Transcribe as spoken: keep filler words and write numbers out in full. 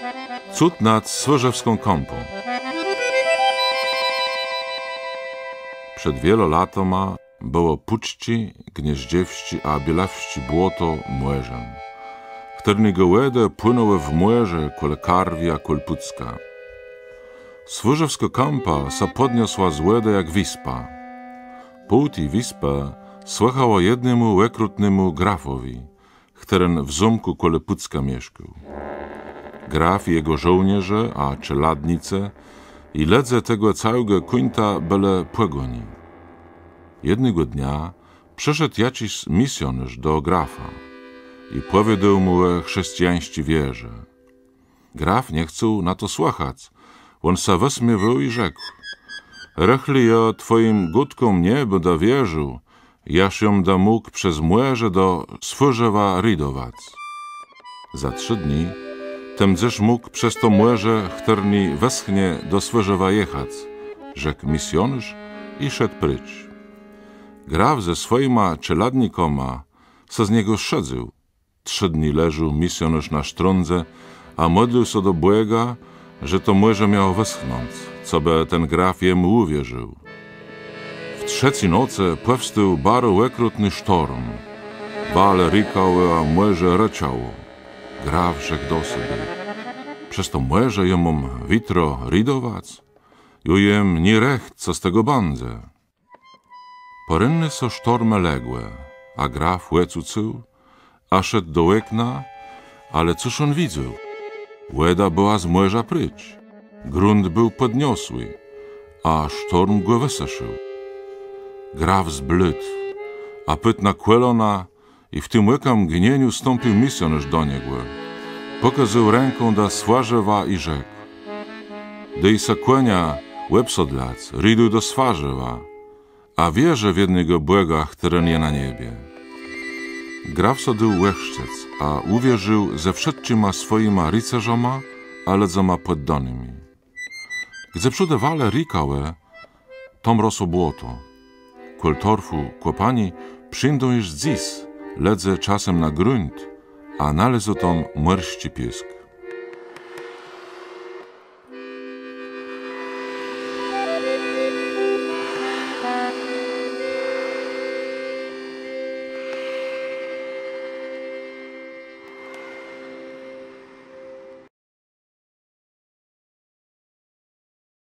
Cud nad Swyżewską kąpą. Przed wielolatoma było puczci, gnieździewści, a bielawści błoto młeżem. Którego łede płynęły w młeże kole Karwia Kolpucka. Swyżewska kąpa sa podniosła z łede jak wispa. Półti wispę słychało jednemu łekrutnemu grafowi, którym w zumku kole Pucka mieszkał. Graf i jego żołnierze, a czeladnice i ledze tego całego kuńta byle płegoni. Jednego dnia przyszedł jakiś misjonarz do grafa i powiedział mu o chrześcijańskiej wierze. Graf nie chciał na to słuchać, on se wysmiewał i rzekł: Rechli ja twoim gutkom nie będę wierzył, jaż ją da mógł przez młeże do Swyżewa ridować. Za trzy dni temdzesz mógł przez to młeże, którni weschnie do Swyżewa jechać, rzekł misjonarz i szedł pryć. Graf ze swoima czeladnikoma se z niego szedzył. Trzy dni leżył misjonarz na sztrądze, a modlił się do Błega, że to młeże miało wyschnąć, co by ten graf jemu uwierzył. W trzeciej nocy powstał bardzo łekrutny sztorm. Wale rykały, a młeże ryczało. Graf rzekł do siebie: przez to młeże jemu witro ridować? Jujem nie recht, co z tego bandzę. Porynny so sztormy ległe, a graf łecucył, a szedł do łekna, ale cóż on widział? Łeda była z młeża pryć. Grunt był podniosły, a sztorm go wyseszył. Graf zblydł, a pytna kłelona i w tym łekam gnieniu stąpił misjonarz do niego. Pokazał ręką da Swarzewa i rzekł: Dej se kłania łepsodlac, riduj do Swarzewa, a wierzę w jednego Błega, który nie na niebie. Graf sodył łechszczec, a uwierzył ze wszystkimi swoimi rycerzoma, ale zoma poddanymi. Gdy przyde wale rikałe, tom rosło błoto. Kol torfu kłopani przyjdą już dziś, ledze czasem na grunt, a należy tam mrszczy piesk.